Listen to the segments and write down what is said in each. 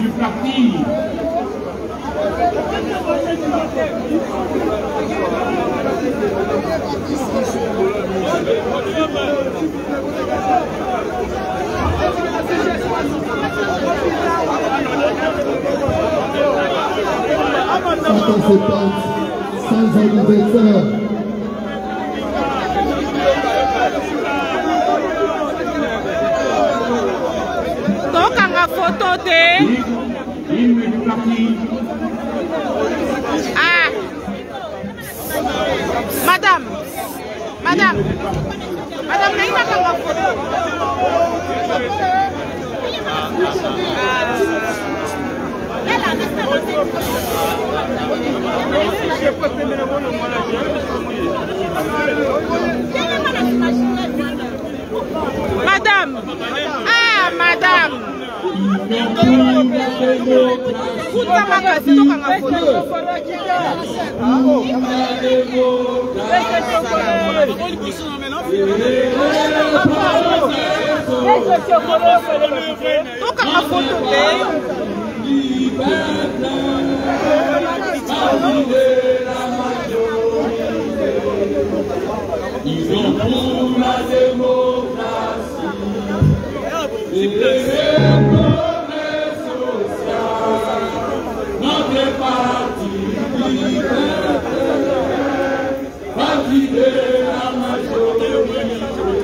du parti. Sans anniversaire. Donc, on a photo de... Hymne du parti. Ah. Madame, n'est pas ma photo. Madame, ah madame. Ils ont pour la démocratie et le progrès social. Notre parti parti de la majorité,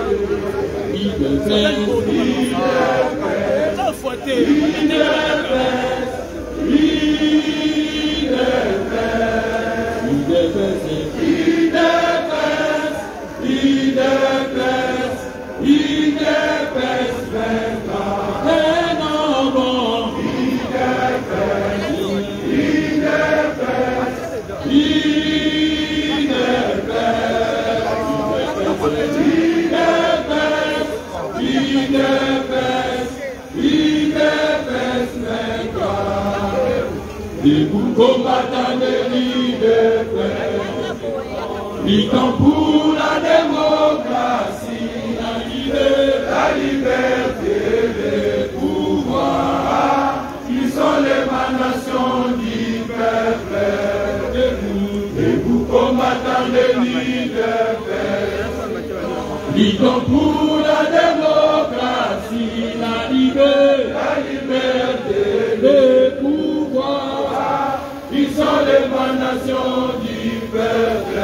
debout combattant de l'IDPS, luttons pour la démocratie, la liberté et le pouvoir. Ils sont l'émanation du peuple. Debout combattant de l'IDPS, luttons pour la démocratie, la liberté et le pouvoir. Ils sont l'émanation du peuple.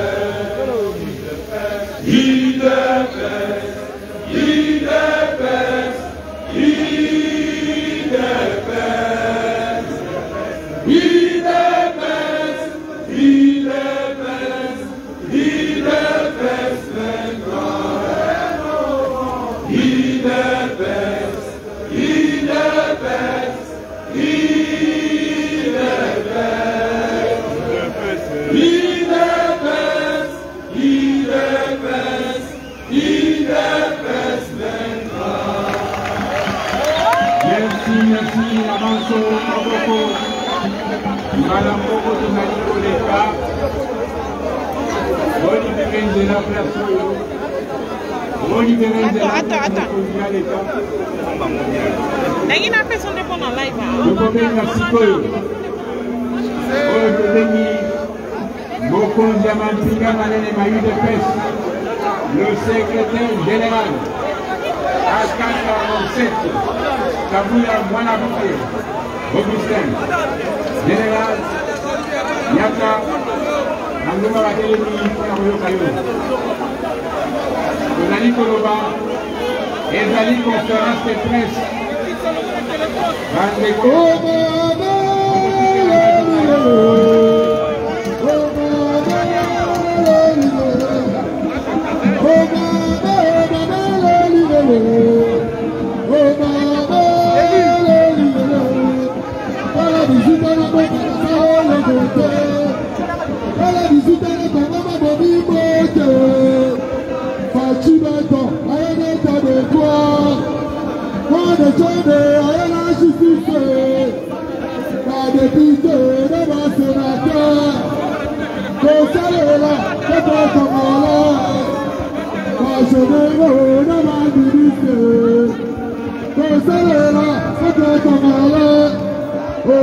IDPS, IDPS, IDPS, IDPS, IDPS, IDPS, IDPS, IDPS, Merci, avançons, beaucoup. Madame Coco de Maïkoleka, Olivier de la place. Olivier de la place. Attends. Il y a une personne qui est en live. Je connais merci beaucoup. Le secrétaire général H447 Kabouya Mwanaboué Augustin général Yaka Nangoma Batelemi Kayo Kayo Ozali Koloba Ezali conférence de presse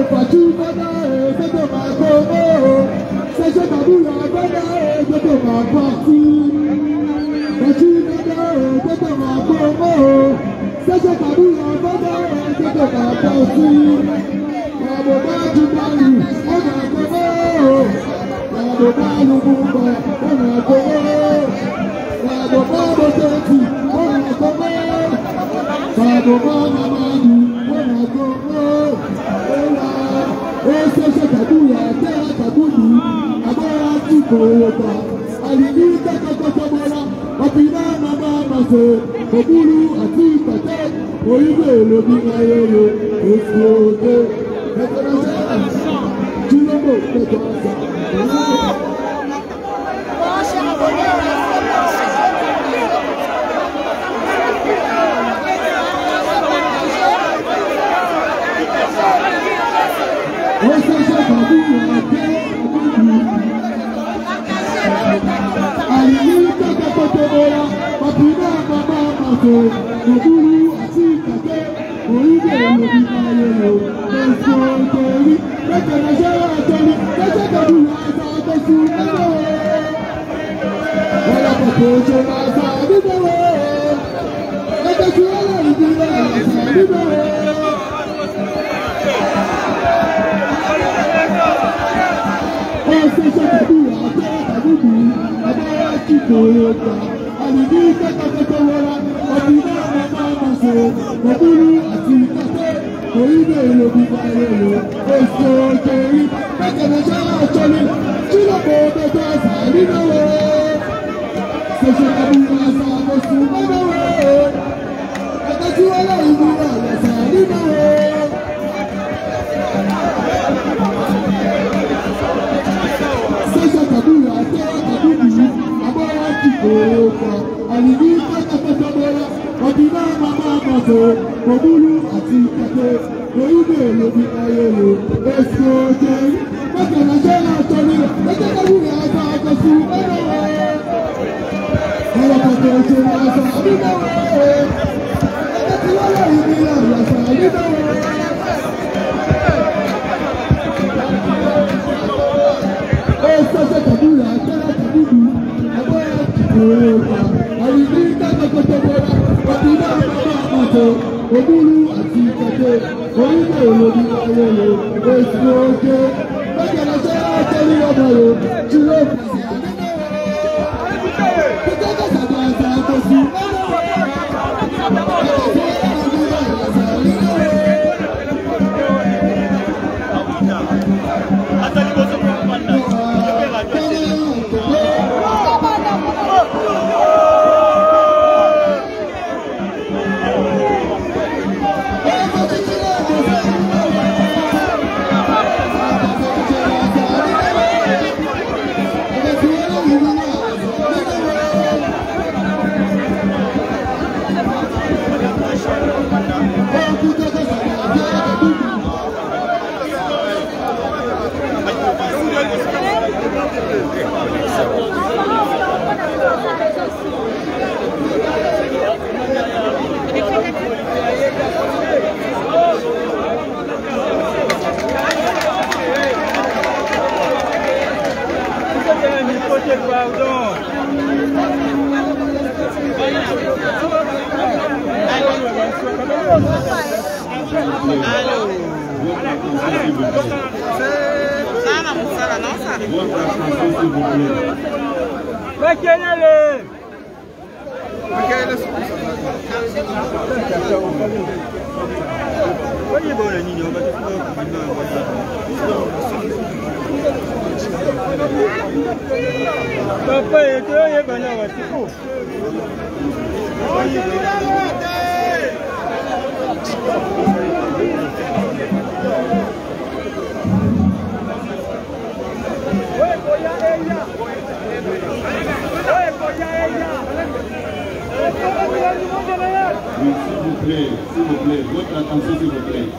S'il vous plaît, votre attention s'il vous plaît.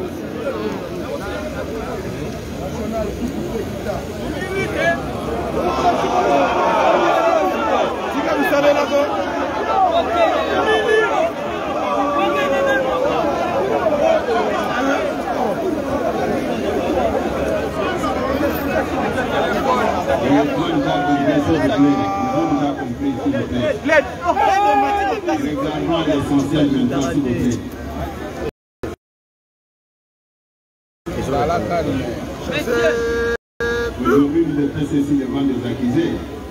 vous plaît. Nous avons déjà compris, s'il vous plaît. Regardons l'essentiel maintenant, s'il vous plaît. Aujourd'hui, vous êtes ceci devant les accusés.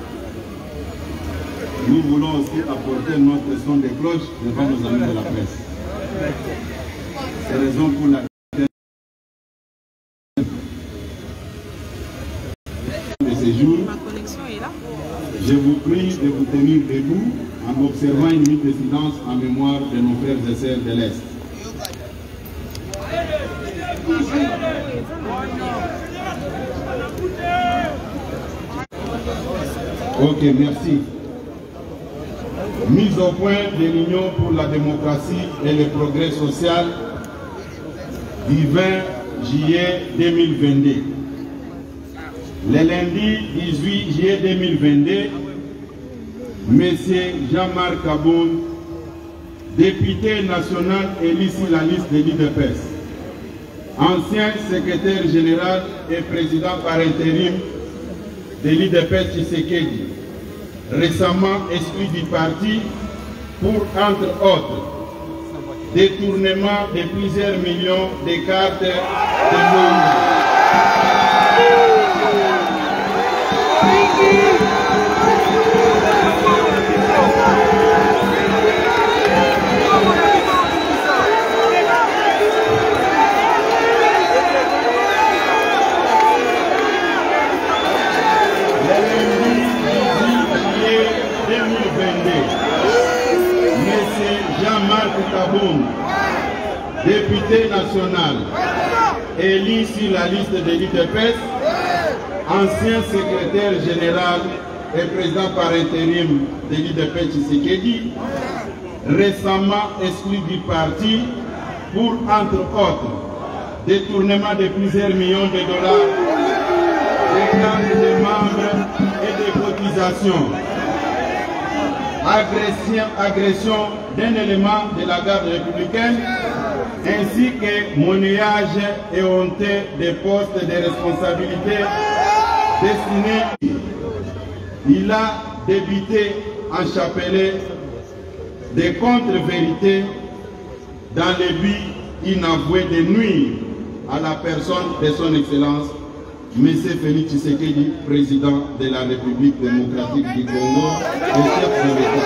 Nous voulons aussi apporter notre son de cloche devant nos amis de la presse. C'est la raison pour laquelle de ces jours, je vous prie de vous tenir debout en observant une minute de silence en mémoire de nos frères et sœurs de l'Est. Ok, merci. Mise au point de l'Union pour la démocratie et le progrès social du 20 juillet 2022. Le lundi 18 juillet 2022, M. Jean-Marc Kaboun, député national élu sur la liste de l'UDPS, ancien secrétaire général et président par intérim de l'UDPS Tshisekedi, récemment exclu du parti pour, entre autres, détournement de plusieurs millions de cartes de membres. Kaboun, député national, élu sur la liste de l'UDPS, ancien secrétaire général et président par intérim de l'UDPS Tshisekedi, récemment exclu du parti pour, entre autres, détournement de plusieurs millions de dollars, des cartes de membres et des cotisations, agression d'un élément de la garde républicaine, ainsi que monnayage et honteux des postes de responsabilité destinés. Il a débité en chapelet des contre-vérités dans le but inavoué de nuire à la personne de son Excellence M. Félix Tshisekedi, président de la République démocratique du Congo et chef de l'État.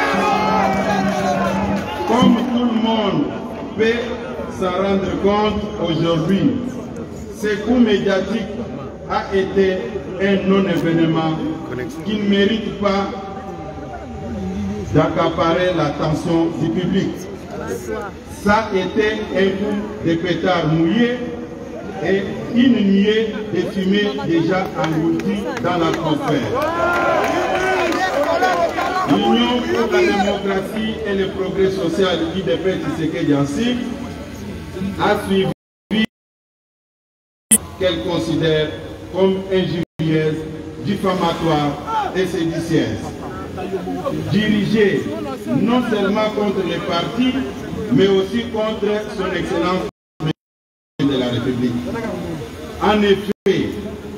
Comme tout le monde peut s'en rendre compte aujourd'hui, ce coup médiatique a été un non-événement qui ne mérite pas d'accaparer l'attention du public. Ça a été un coup de pétard mouillé et une nuée de fumée déjà engloutie dans l'atmosphère. L'Union pour la démocratie et le progrès social l'UDPS Tshisekedi a suivi qu'elle considère comme injurieuse, diffamatoire et séditienne. Dirigée non seulement contre les partis, mais aussi contre son Excellence de la République. En effet,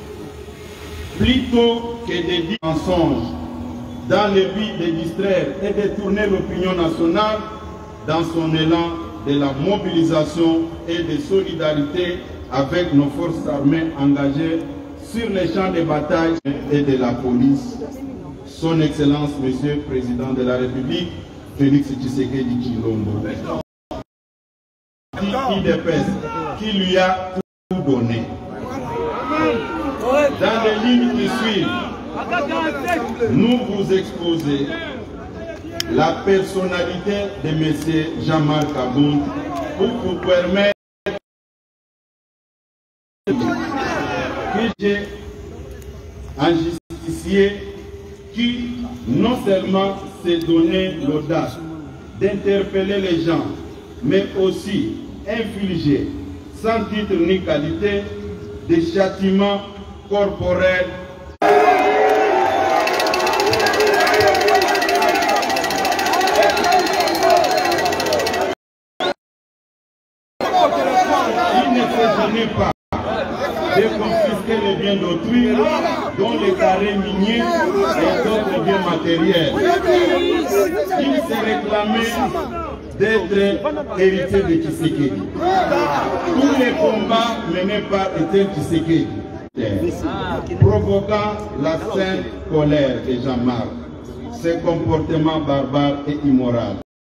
plutôt que de dire mensonges dans le but de distraire et de tourner l'opinion nationale dans son élan de la mobilisation et de solidarité avec nos forces armées engagées sur les champs de bataille et de la police, son Excellence, Monsieur le Président de la République, Félix Tshisekedi Tshilombo, qui lui a tout donné. Dans les lignes qui suivent, nous vous exposons la personnalité de M. Jean-Marc Kaboun pour vous permettre que j'ai un justicier qui non seulement s'est donné l'audace d'interpeller les gens, mais aussi infliger, sans titre ni qualité, des châtiments corporels. Il ne se gênait pas de confisquer confisquer les biens d'autrui, dont les carrés miniers et d'autres biens matériels. Il s'est réclamé d'être héritier de Tshisekedi. Tous les combats menés par Étienne Tshisekedi, provoquant la sainte colère de Jean-Marc, ses comportements barbares et immoraux.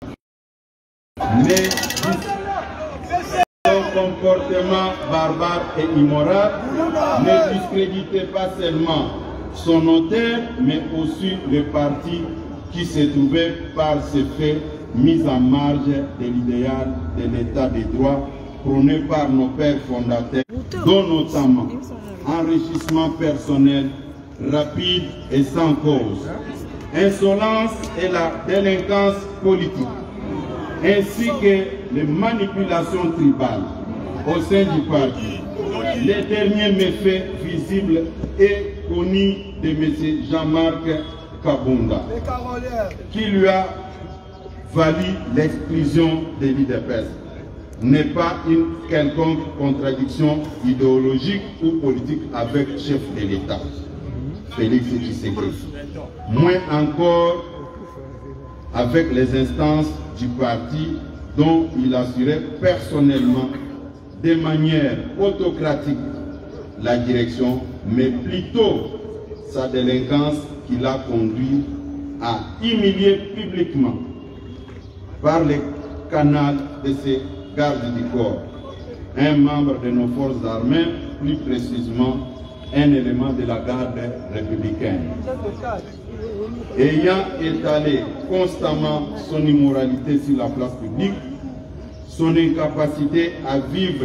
Mais son comportement barbare et immoral ne discréditait pas seulement son auteur, mais aussi le parti qui se trouvait par ce fait mis en marge de l'idéal de l'état de droit prôné par nos pères fondateurs, dont notamment enrichissement personnel rapide et sans cause, insolence et la délinquance politique, ainsi que les manipulations tribales au sein du parti. Les derniers méfaits visibles et connus de M. Jean-Marc Kabunda, qui lui a valu l'exclusion de l'IDPS, n'est pas une quelconque contradiction idéologique ou politique avec le chef de l'État, Félix Tshisekedi. Moins encore avec les instances du parti dont il assurait personnellement de manière autocratique la direction, mais plutôt sa délinquance qui l'a conduit à humilier publiquement par le canal de ses gardes du corps un membre de nos forces armées, plus précisément un élément de la garde républicaine. Ayant étalé constamment son immoralité sur la place publique, son incapacité à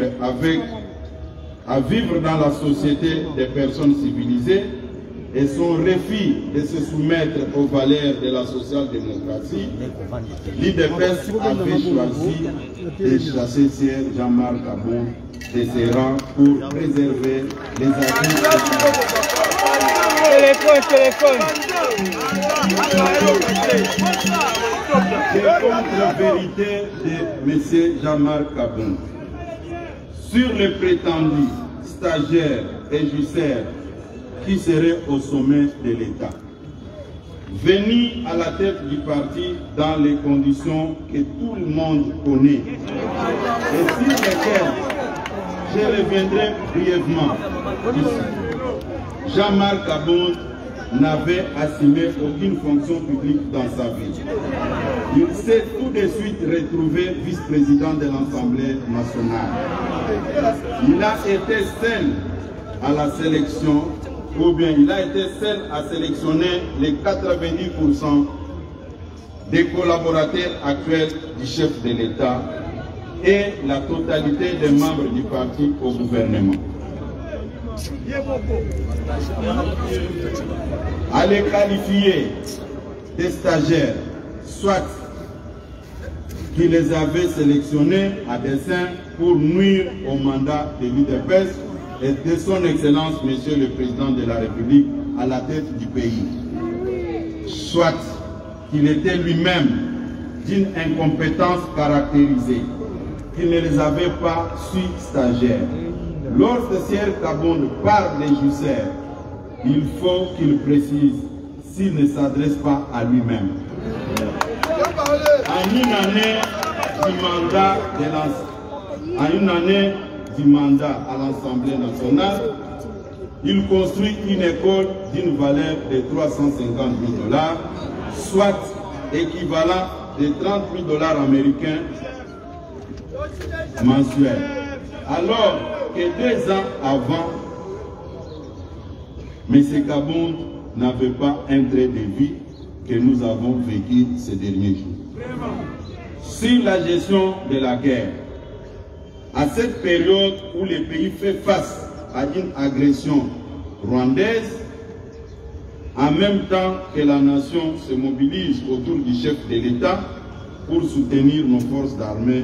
vivre dans la société des personnes civilisées et son refus de se soumettre aux valeurs de la social-démocratie, l'IDPS avait choisi de chasser Sir Jean-Marc Kabunda de ses rangs pour préserver les acquis. Des contre-vérités de M. Jean-Marc Kabunda sur les prétendus stagiaires et jussaires qui seraient au sommet de l'État, venus à la tête du parti dans les conditions que tout le monde connaît et sur lesquelles je reviendrai brièvement ici. Jean-Marc Kabunda n'avait assumé aucune fonction publique dans sa vie. Il s'est tout de suite retrouvé vice-président de l'Assemblée nationale. Il a été seul à la sélection, ou bien il a été seul à sélectionner les 90% des collaborateurs actuels du chef de l'État et la totalité des membres du parti au gouvernement. À les qualifier des stagiaires, soit qui les avait sélectionnés à dessein pour nuire au mandat de l'UDPS et de son Excellence, Monsieur le Président de la République, à la tête du pays. Soit qu'il était lui-même d'une incompétence caractérisée, qu'il ne les avait pas su stagiaires. Lorsque Sir Kabunda parle des jussaires, il faut qu'il précise s'il ne s'adresse pas à lui-même. En une année du mandat à l'Assemblée nationale, il construit une école d'une valeur de 350 000 $, soit équivalent de 30 000 $ américains mensuels. Alors que 2 ans avant, M. Kabunda n'avait pas un trait de vie que nous avons vécu ces derniers jours. Sur la gestion de la guerre, à cette période où le pays fait face à une agression rwandaise, en même temps que la nation se mobilise autour du chef de l'État pour soutenir nos forces armées,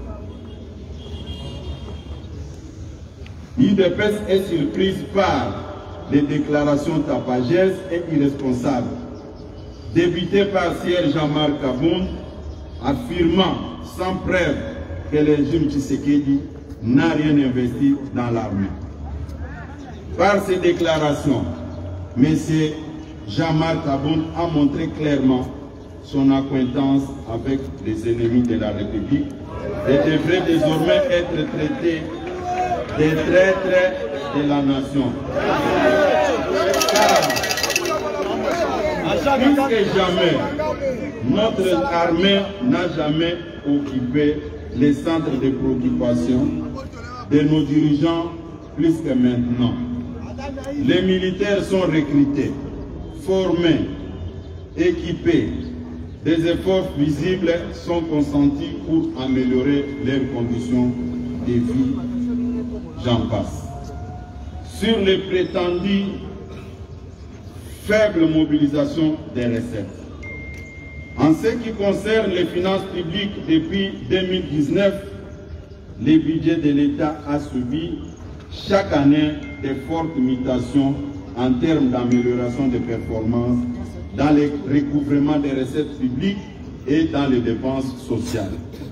l'IDPS est surprise par les déclarations tapageuses et irresponsables débutées par Sir Jean-Marc Kabunda, affirmant sans preuve que le régime Tshisekedi n'a rien investi dans l'armée. Par ses déclarations, M. Jean-Marc Aboun a montré clairement son acquaintance avec les ennemis de la République et devrait désormais être traité des traîtres de la nation. Car, plus que jamais, notre armée n'a jamais occupé les centres de préoccupation de nos dirigeants plus que maintenant. Les militaires sont recrutés, formés, équipés. Des efforts visibles sont consentis pour améliorer leurs conditions de vie. J'en passe. Sur les prétendues faibles mobilisations des recettes. En ce qui concerne les finances publiques, depuis 2019, le budget de l'État a subi chaque année de fortes mutations en termes d'amélioration des performances dans le recouvrement des recettes publiques et dans les dépenses sociales.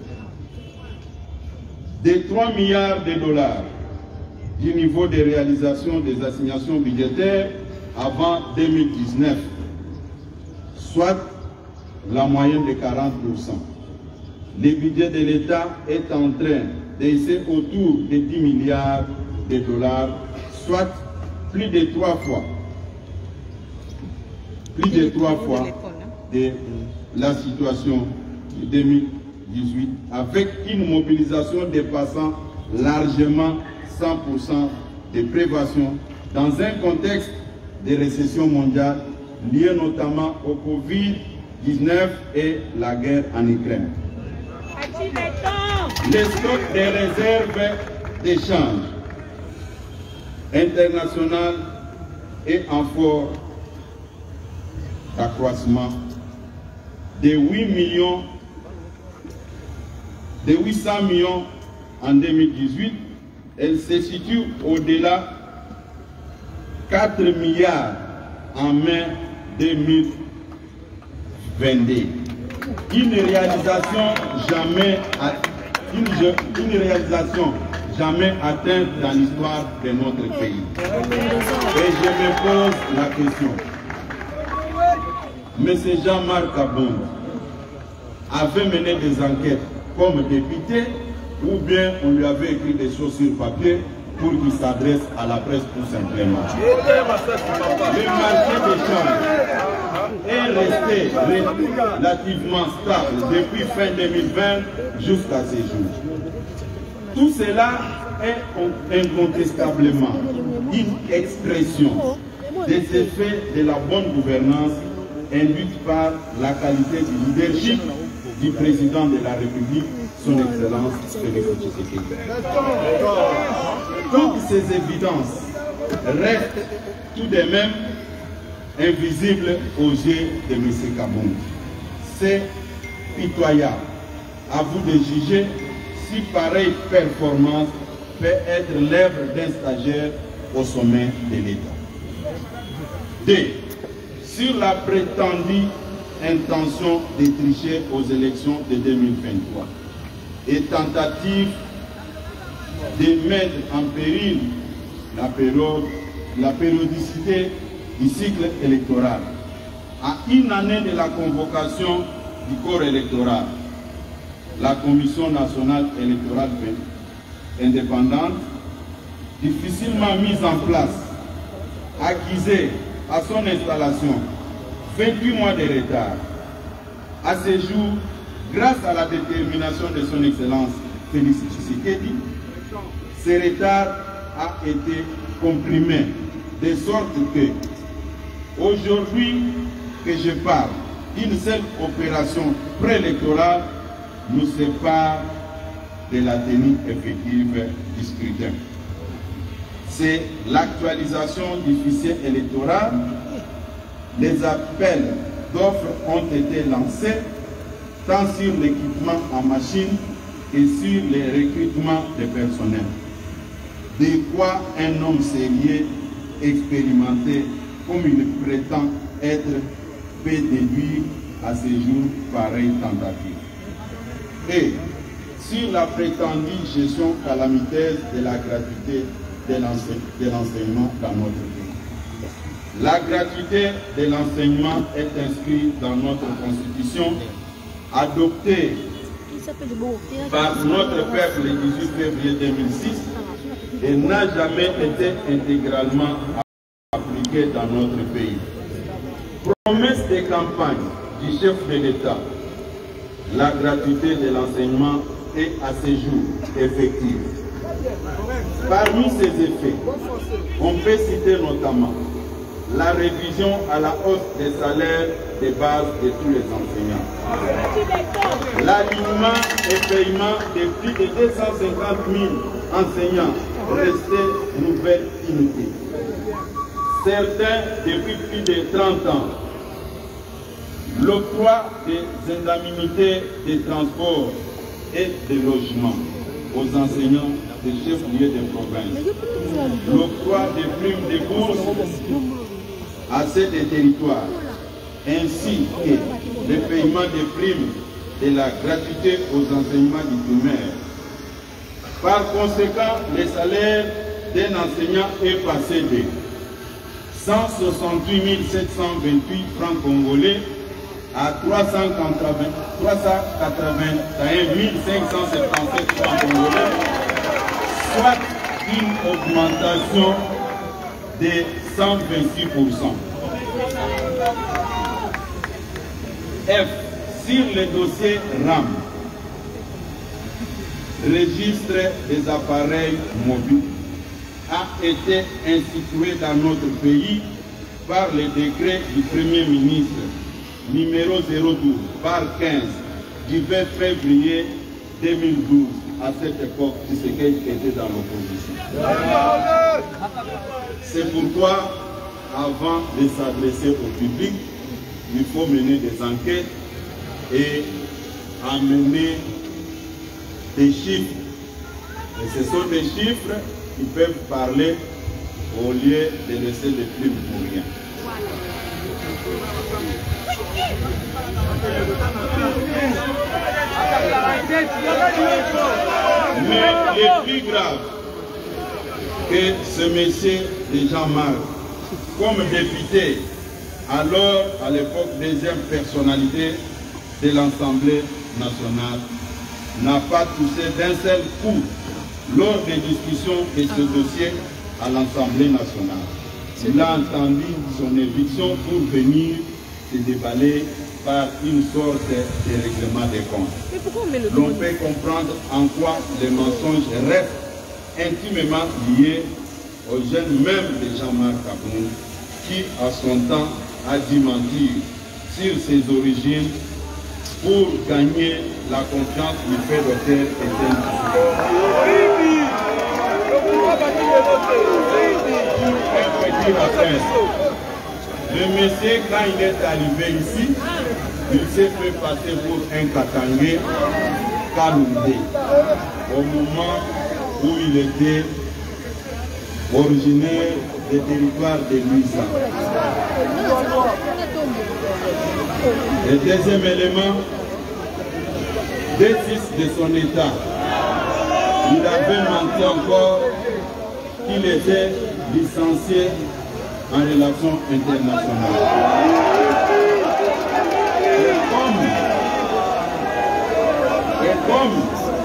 Des 3 milliards de dollars du niveau de réalisation des assignations budgétaires avant 2019, soit la moyenne de 40%. Le budget de l'État est en train d'essayer autour de 10 milliards de dollars, soit plus de 3 fois. Plus de 3 fois de la situation de 2018, avec une mobilisation dépassant largement 100% de prévention dans un contexte de récession mondiale liée notamment au Covid-19 et la guerre en Ukraine. Les stocks des réserves d'échange international est en fort d'accroissement de 800 millions en 2018. Elle se situe au-delà 4 milliards en mai 2022. Une réalisation jamais atteinte dans l'histoire de notre pays. Et je me pose la question. M. Jean-Marc Aboun avait mené des enquêtes comme député ou bien on lui avait écrit des choses sur papier pour qu'il s'adresse à la presse tout simplement. Le marché des changes est resté relativement stable depuis fin 2020 jusqu'à ces jours. Tout cela est incontestablement une expression des effets de la bonne gouvernance induite par la qualité du leadership du président de la République, son Excellence Félix Tshisekedi. Toutes ces évidences restent tout de même invisibles aux yeux de M. Kabound. C'est pitoyable. À vous de juger si pareille performance peut être l'œuvre d'un stagiaire au sommet de l'État. 2. Sur la prétendue intention de tricher aux élections de 2023 et tentative de mettre en péril la périodicité du cycle électoral à une année de la convocation du corps électoral. La Commission nationale électorale indépendante, difficilement mise en place, accusée à son installation 28 mois de retard. À ce jour, grâce à la détermination de son Excellence Félix Tshisekedi, ce retard a été comprimé, de sorte que, aujourd'hui que je parle, une seule opération préélectorale nous sépare de la tenue effective du scrutin. C'est l'actualisation du fichier électoral. Les appels d'offres ont été lancés tant sur l'équipement en machine que sur les recrutements de personnel. De quoi un homme sérieux, expérimenté, comme il prétend être, peut déduire à ce jour pareille tentative. Et sur la prétendue gestion calamiteuse de la gratuité de l'enseignement dans notre pays. La gratuité de l'enseignement est inscrite dans notre Constitution, adoptée par notre peuple le 18 février 2006 et n'a jamais été intégralement appliquée dans notre pays. Promesse de campagne du chef de l'État, la gratuité de l'enseignement est à ce jour effective. Parmi ces effets, on peut citer notamment la révision à la hausse des salaires de base de tous les enseignants, l'alignement et paiement de plus de 250 000 enseignants restés nouvelle unité. Certains depuis plus de 30 ans, l'octroi des indemnités de transport et de logement aux enseignants des chefs-lieux de province, l'octroi des primes de bourse à ces territoires, ainsi que le paiement des primes de la gratuité aux enseignements du primaire. Par conséquent, le salaire d'un enseignant est passé de 168 728 francs congolais à 381 577 francs congolais, soit une augmentation de 126%. F. Sur le dossier RAM, registre des appareils mobiles, a été institué dans notre pays par le décret du Premier ministre numéro 012 par 15 du 20 février 2012. À cette époque, Tshisekedi était dans l'opposition. C'est pourquoi, avant de s'adresser au public, il faut mener des enquêtes et amener des chiffres. Et ce sont des chiffres qui peuvent parler au lieu de laisser les plumes pour rien. Mais le plus grave que ce monsieur de Jean-Marc, comme député, alors à l'époque deuxième personnalité de l'Assemblée nationale, n'a pas touché d'un seul coup lors des discussions de ce dossier à l'Assemblée nationale. Il a entendu son éviction pour venir se déballer par une sorte de règlement des comptes. L'on peut comprendre en quoi les mensonges restent intimement liés aux jeunes même de Jean-Marc Kaboun, qui à son temps a dû mentir sur ses origines pour gagner la confiance du fait d'auteur Le monsieur, quand il est arrivé ici, il s'est fait passer pour un Katangé Kaloundé au moment où il était originaire des territoires de Luisa. Le deuxième élément, des fils de son état, il avait menti encore qu'il était licencié en relations internationales. Et comme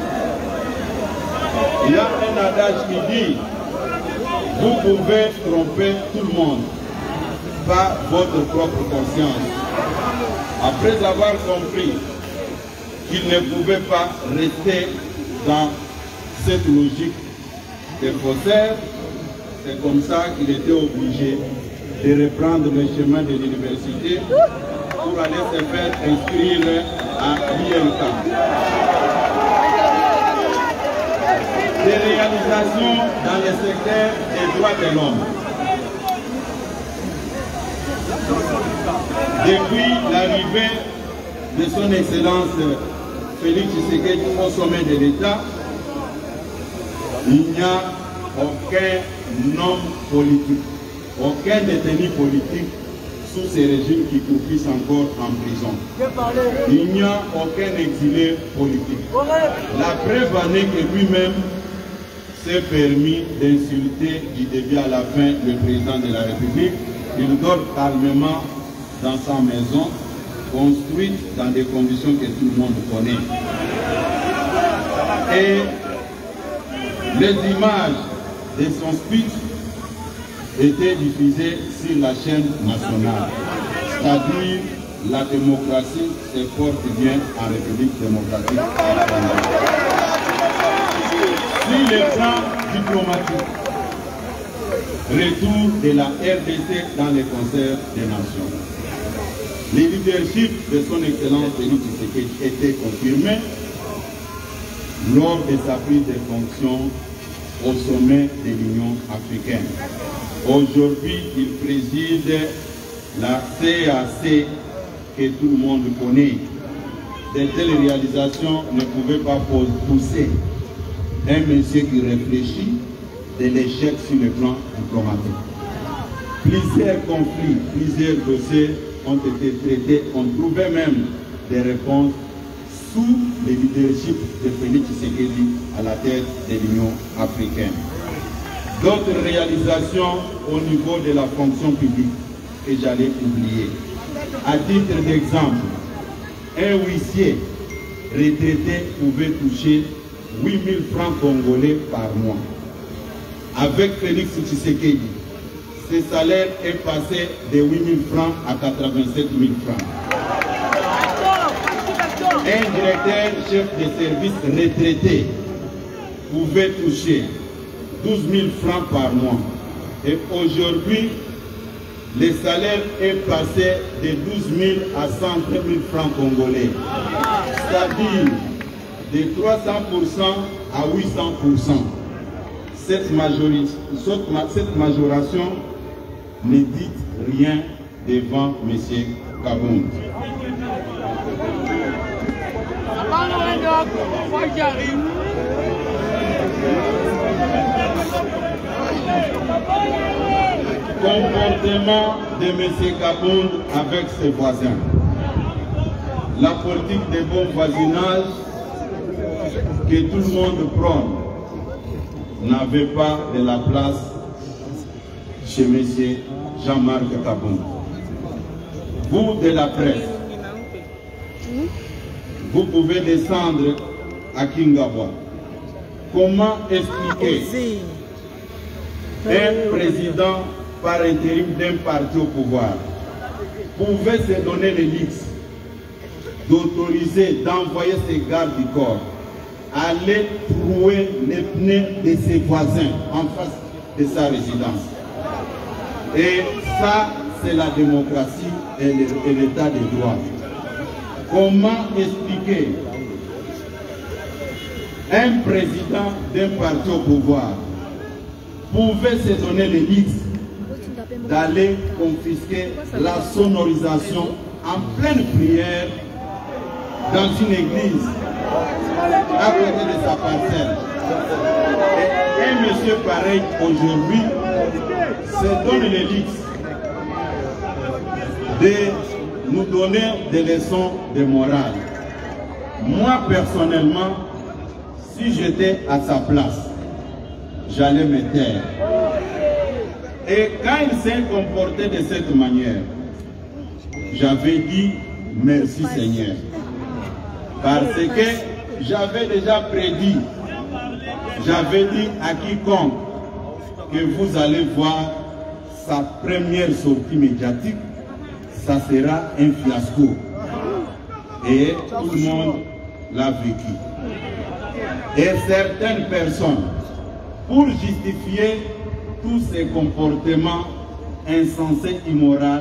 il y a un adage qui dit, vous pouvez tromper tout le monde, pas votre propre conscience. Après avoir compris qu'il ne pouvait pas rester dans cette logique de faussaire, c'est comme ça qu'il était obligé de reprendre le chemin de l'université pour aller se faire inscrire à l'ILK. Des réalisations dans le secteur des droits de l'homme. Depuis l'arrivée de son Excellence Félix Tshisekedi au sommet de l'État, il n'y a aucun homme politique, aucun détenu politique sous ces régimes qui croupissent encore en prison. Il n'y a aucun exilé politique. La preuve en est que lui-même s'est permis d'insulter du début à la fin le président de la République. Il dort calmement dans sa maison, construite dans des conditions que tout le monde connaît. Et les images de son speech étaient diffusées sur la chaîne nationale. C'est-à-dire, la démocratie se porte bien en République démocratique. Sur le plan diplomatique, retour de la RDC dans les concerts des nations. Le leadership de son Excellence Félix Tshisekedi était confirmé lors de sa prise de fonction au sommet de l'Union africaine. Aujourd'hui, il préside la CAC que tout le monde connaît. De telles réalisations ne pouvaient pas pousser un monsieur qui réfléchit de l'échec sur le plan diplomatique. Plusieurs conflits, plusieurs dossiers ont été traités. On trouvait même des réponses sous le leadership de Félix Tshisekedi à la tête de l'Union africaine. D'autres réalisations au niveau de la fonction publique que j'allais oublier. À titre d'exemple, un huissier retraité pouvait toucher 8 000 francs congolais par mois. Avec Félix Tshisekedi, ce salaire est passé de 8 000 francs à 87 000 francs. Un directeur chef de service retraité pouvait toucher 12 000 francs par mois. Et aujourd'hui, le salaire est passé de 12 000 à 130 000 francs congolais. C'est-à-dire de 300% à 800%. Cette majoration ne dit rien devant M. Kabound. Comportement de M. Kabound avec ses voisins. La politique de bon voisinage que tout le monde prône n'avait pas de la place chez M. Jean-Marc Kabound. Vous de la presse, vous pouvez descendre à Kingabwa. Comment expliquer un président par intérim d'un parti au pouvoir pouvait se donner le luxe d'autoriser, d'envoyer ses gardes du corps aller trouer les pneus de ses voisins en face de sa résidence? Et ça, c'est la démocratie et l'état de droit. Comment expliquer un président d'un parti au pouvoir pouvait se donner le luxe d'aller confisquer la sonorisation en pleine prière dans une église à côté de sa parcelle? Et un monsieur pareil aujourd'hui se donne le luxe de nous donner des leçons de morale. Moi personnellement, si j'étais à sa place, j'allais me taire. Et quand il s'est comporté de cette manière, j'avais dit merci Seigneur. Parce que j'avais déjà prédit, j'avais dit à quiconque que vous allez voir sa première sortie médiatique, ça sera un fiasco. Et tout le monde l'a vécu. Et certaines personnes, pour justifier tous ces comportements insensés, immoraux,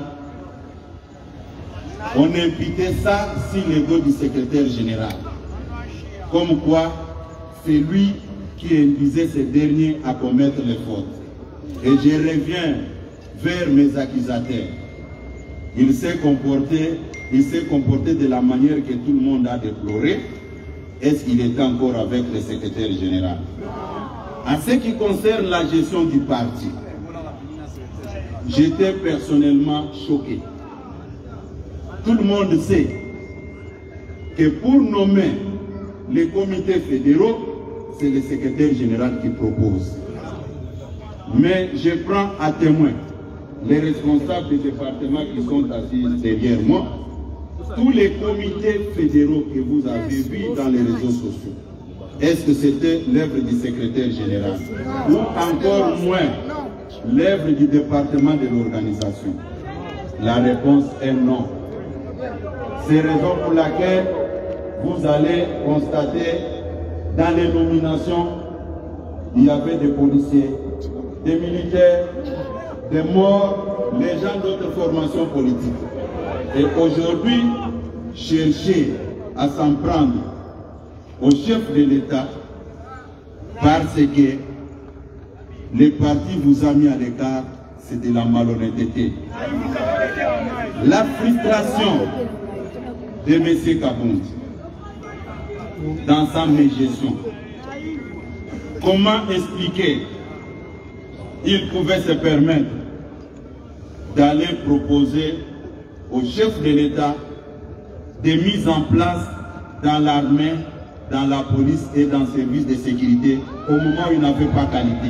on imputait ça sur l'ego du secrétaire général. Comme quoi, c'est lui qui induisait ces derniers à commettre les fautes. Et je reviens vers mes accusateurs. Il s'est comporté de la manière que tout le monde a déploré. Est-ce qu'il est encore avec le secrétaire général? En ce qui concerne la gestion du parti, j'étais personnellement choqué. Tout le monde sait que pour nommer les comités fédéraux, c'est le secrétaire général qui propose. Mais je prends à témoin les responsables des départements qui sont assis derrière moi, tous les comités fédéraux que vous avez vus dans les réseaux sociaux. Est-ce que c'était l'œuvre du secrétaire général ou encore moins l'œuvre du département de l'organisation? La réponse est non. C'est la raison pour laquelle vous allez constater dans les nominations, il y avait des policiers, des militaires, des morts, les gens d'autres formations politiques. Et aujourd'hui, chercher à s'en prendre au chef de l'État parce que le parti vous a mis à l'écart, c'est de la malhonnêteté. La frustration de M. Kabound dans sa mégestion. Comment expliquer il pouvait se permettre d'aller proposer au chef de l'État des mises en place dans l'armée, dans la police et dans le service de sécurité au moment où il n'avait pas qualité.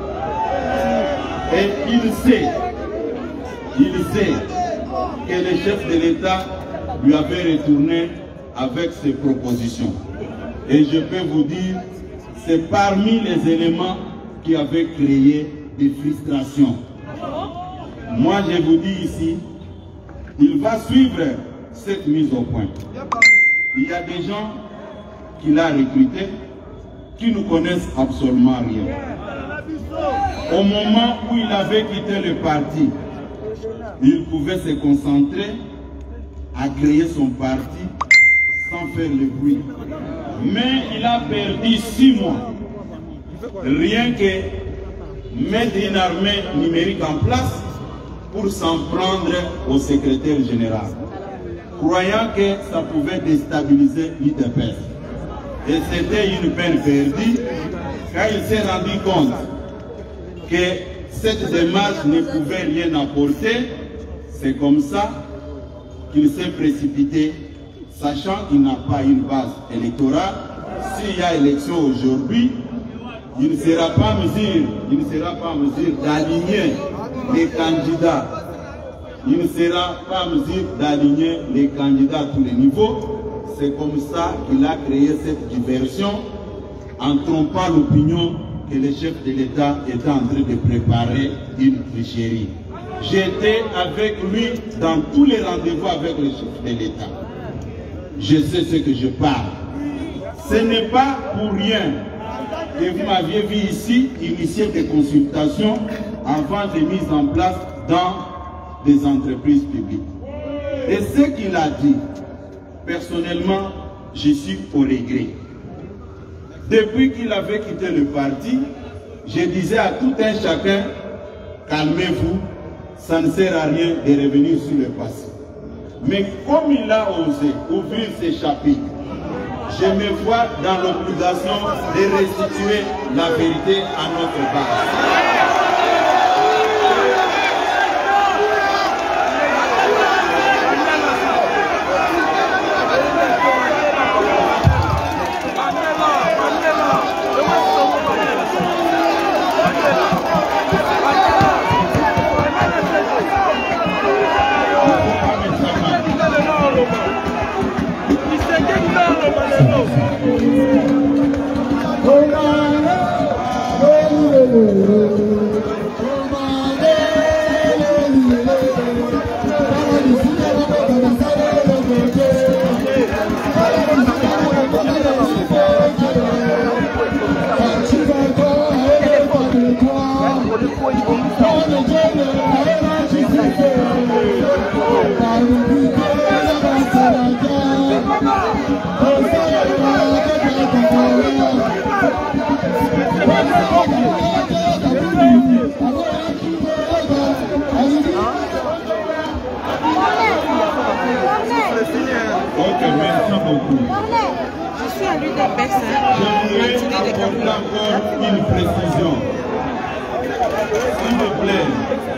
Et il sait que le chef de l'État lui avait retourné avec ses propositions. Et je peux vous dire, c'est parmi les éléments qui avaient créé des frustrations. Moi, je vous dis ici, il va suivre cette mise au point. Il y a des gens qu'il a recrutés qui ne connaissent absolument rien. Au moment où il avait quitté le parti, il pouvait se concentrer à créer son parti sans faire le bruit. Mais il a perdu 6 mois. Rien que mettre une armée numérique en place pour s'en prendre au secrétaire général, croyant que ça pouvait déstabiliser l'UDPS. Et c'était une peine perdue quand il s'est rendu compte que cette démarche ne pouvait rien apporter. C'est comme ça qu'il s'est précipité, sachant qu'il n'a pas une base électorale. S'il y a élection aujourd'hui, il ne sera pas en mesure d'aligner les candidats. Il ne sera pas en mesure d'aligner les candidats à tous les niveaux. C'est comme ça qu'il a créé cette diversion en trompant l'opinion que le chef de l'État était en train de préparer une tricherie. J'étais avec lui dans tous les rendez-vous avec le chef de l'État. Je sais ce que je parle. Ce n'est pas pour rien que vous m'aviez vu ici initier des consultations avant de mise en place dans des entreprises publiques. Et ce qu'il a dit, personnellement, je suis au regret. Depuis qu'il avait quitté le parti, je disais à tout un chacun, calmez-vous, ça ne sert à rien de revenir sur le passé. Mais comme il a osé ouvrir ces chapitres, je me vois dans l'obligation de restituer la vérité à notre base. Je suis à l'UDPS. Je voudrais apporter encore une précision. S'il vous plaît,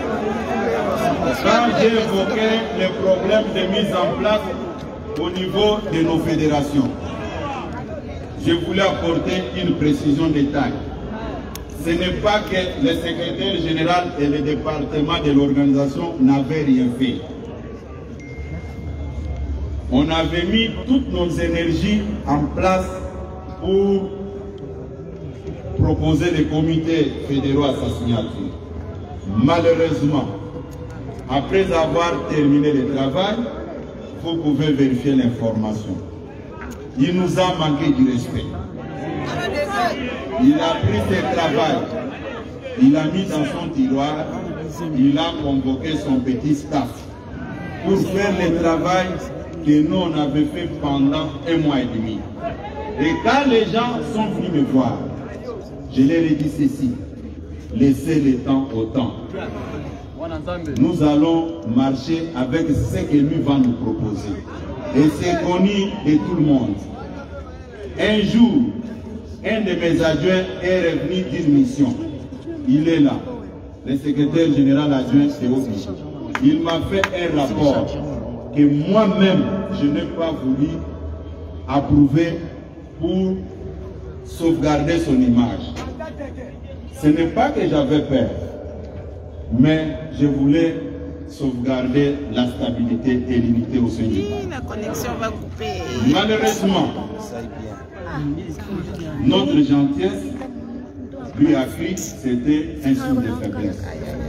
quand j'ai évoqué les problèmes de mise en place au niveau de nos fédérations, je voulais apporter une précision détail. Ce n'est pas que le secrétaire général et le département de l'organisation n'avaient rien fait. On avait mis toutes nos énergies en place pour proposer des comités fédéraux à sa signature. Malheureusement, après avoir terminé le travail, vous pouvez vérifier l'information. Il nous a manqué du respect. Il a pris ce travail, il a mis dans son tiroir, il a convoqué son petit staff pour faire le travail que nous on avait fait pendant 1 mois et demi. Et quand les gens sont venus me voir, je leur ai dit ceci: laissez le temps au temps. Nous allons marcher avec ce que lui va nous proposer. Et c'est connu de tout le monde. Un jour, un de mes adjoints est revenu d'une mission. Il est là, le secrétaire général adjoint Théophile. Il m'a fait un rapport que moi-même, je n'ai pas voulu approuver pour sauvegarder son image. Ce n'est pas que j'avais peur, mais je voulais sauvegarder la stabilité et l'unité au sein du pays. La connexion va couper. Malheureusement, notre gentillesse lui a cru que c'était un signe de faiblesse.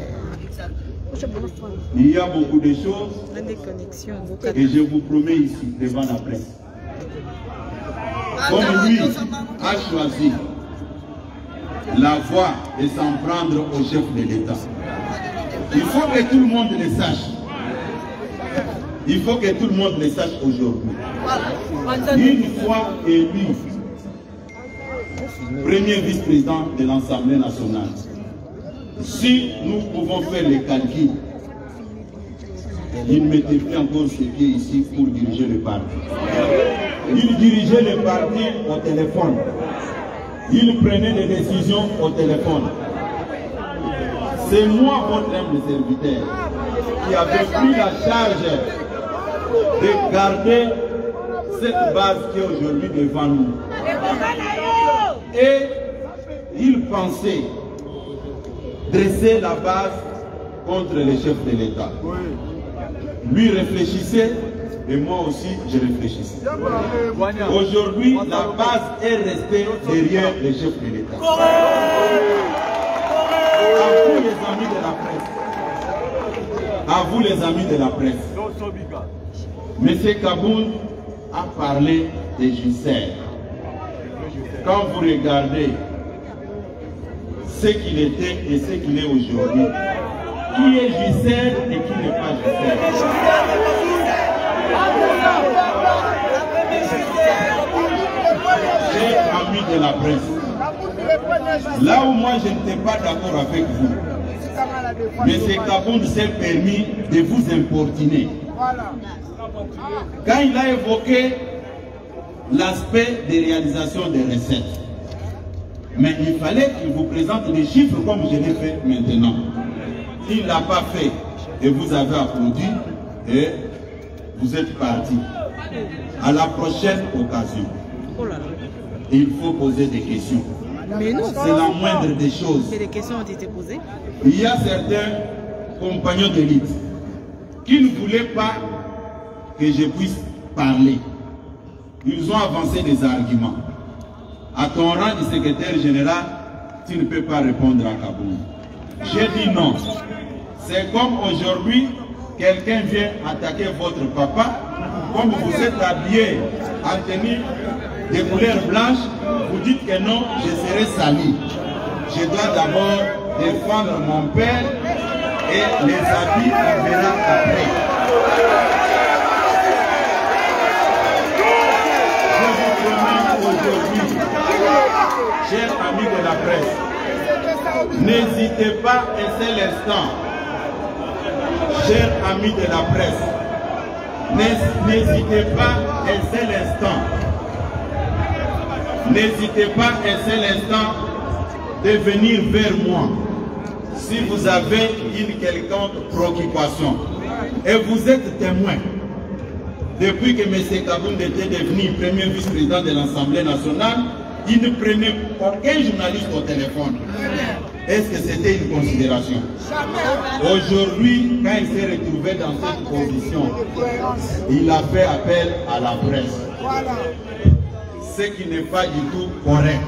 Il y a beaucoup de choses et je vous promets ici devant la presse. Comme lui a choisi la voie de s'en prendre au chef de l'État, il faut que tout le monde le sache. Il faut que tout le monde le sache aujourd'hui. Une fois élu premier vice-président de l'Assemblée nationale, si nous pouvons faire les calculs, il ne mettait plus encore ses pieds ici pour diriger le parti. Il dirigeait le parti au téléphone. Il prenait des décisions au téléphone. C'est moi, votre humble serviteur, qui avait pris la charge de garder cette base qui est aujourd'hui devant nous. Et il pensait dresser la base contre les chefs de l'État. Lui réfléchissait et moi aussi je réfléchissais. Aujourd'hui, la base est restée derrière les chefs de l'État. À vous les amis de la presse, à vous les amis de la presse, M. Kaboun a parlé de Jusser. Quand vous regardez ce qu'il était et ce qu'il est aujourd'hui, qui est Jusser et qui n'est pas Jusser? Chers amis de la presse, là où moi je n'étais pas d'accord avec vous, M. Kaboun s'est permis de vous importuner. Quand il a évoqué l'aspect des réalisations des recettes, mais il fallait qu'il vous présente des chiffres comme je l'ai fait maintenant. Il ne l'a pas fait et vous avez applaudi et vous êtes parti. À la prochaine occasion, il faut poser des questions. C'est la moindre des choses. Des questions ont été posées. Il y a certains compagnons d'élite qui ne voulaient pas que je puisse parler. Ils ont avancé des arguments. À ton rang de secrétaire général, tu ne peux pas répondre à Kaboun. J'ai dit non. C'est comme aujourd'hui, quelqu'un vient attaquer votre papa, comme vous êtes habillé en tenue de couleur blanche, vous dites que non, je serai sali. Je dois d'abord défendre mon père et les habits, on verra après. Je vous promets aujourd'hui, chers amis de la presse, n'hésitez pas un seul instant. Chers amis de la presse, n'hésitez pas un seul instant. N'hésitez pas un seul instant de venir vers moi si vous avez une quelconque préoccupation. Et vous êtes témoin. depuis que M. Kabound était devenu premier vice-président de l'Assemblée nationale, il ne prenait aucun journaliste au téléphone. Est-ce que c'était une considération? Aujourd'hui, quand il s'est retrouvé dans cette position, il a fait appel à la presse. Ce qui n'est pas du tout correct.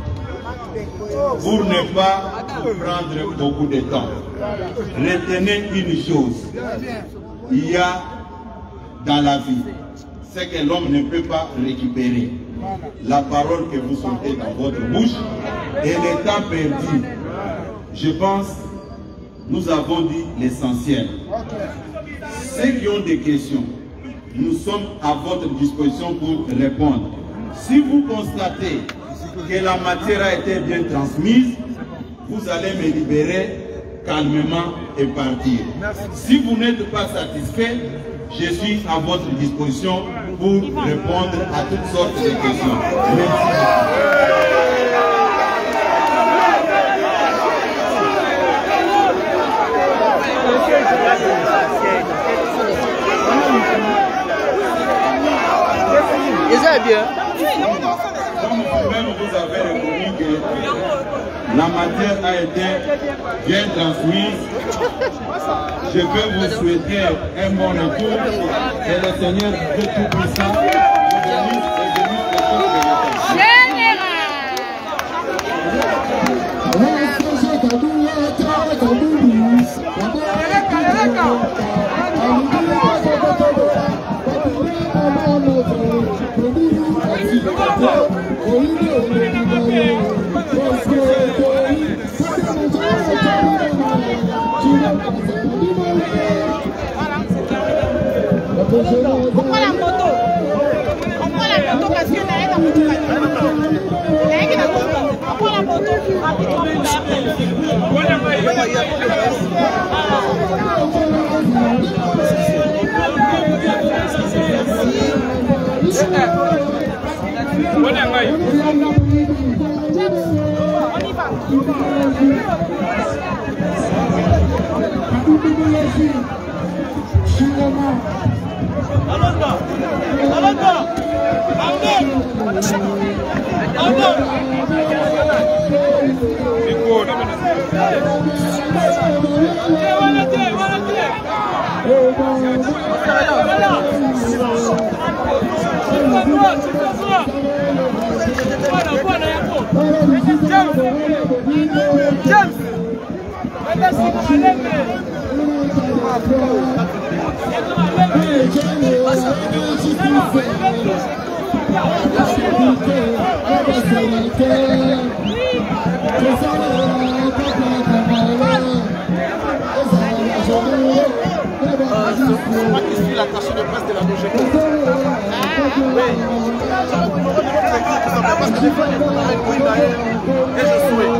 Pour ne pas prendre beaucoup de temps, retenez une chose. Il y a dans la vie ce que l'homme ne peut pas récupérer. La parole que vous sortez dans votre bouche et le temps perdu. Je pense nous avons dit l'essentiel. Ceux qui ont des questions, nous sommes à votre disposition pour répondre. Si vous constatez que la matière a été bien transmise, vous allez me libérer calmement et partir. Si vous n'êtes pas satisfait, je suis à votre disposition pour répondre à toutes sortes de questions. Merci. Et ça bien. Comme vous-même vous avez reconnu que la matière a été bien transmise, je veux vous souhaiter un bon retour et le Seigneur Dieu Tout-Puissant vous bénisse et bénisse le peuple de l'État. On prend la moto. On prend la moto parce qu'il y a une moto. On prend la moto. La station de presse de la DGT.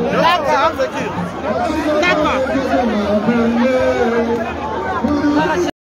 Oui. D'accord.